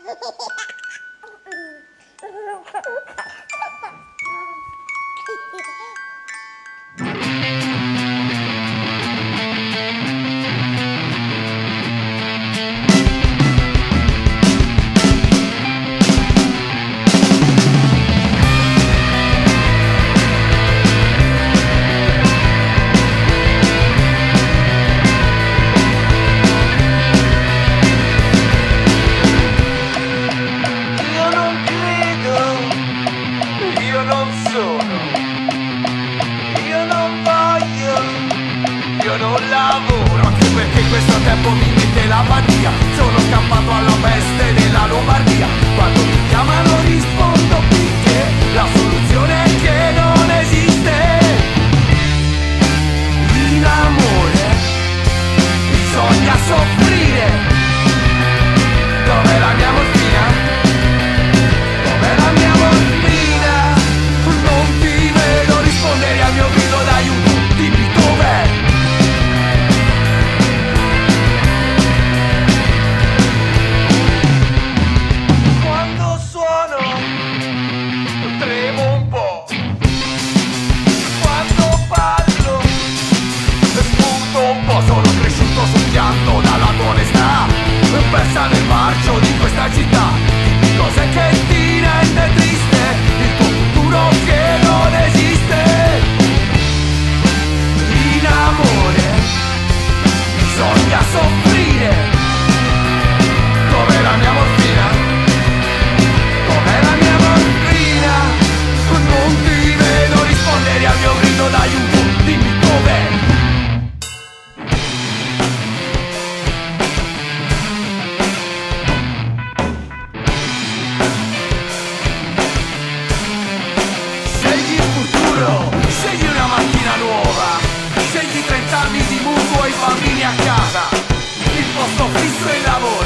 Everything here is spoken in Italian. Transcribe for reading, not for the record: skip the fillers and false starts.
Io non lavoro, anche perché questo tempo mi mette la patia. Sono scappato alla peste della Lombardia. Quando mi chiamano rispondo perché la soluzione è che non esiste. In amore bisogna soffrire. Dov'è la mia morfina? Dov'è la mia morfina? Non ti vedo rispondere al mio grido d'aiuto. Dimmi dov'è? Sono cresciuto soffiando dalla tua onestà, persa nel marcio di questa città. Dimmi cos'è che ti rende triste, il tuo futuro che non esiste. In amore bisogna soffrire. Dov'è la mia morfina? Dov'è la mia morfina? Non ti vedo rispondere al mio grido d'aiuto. Dimmi dov'è? Scegli una macchina nuova, scegli 30 anni di mutuo e i bambini a casa, il posto fisso e il lavoro.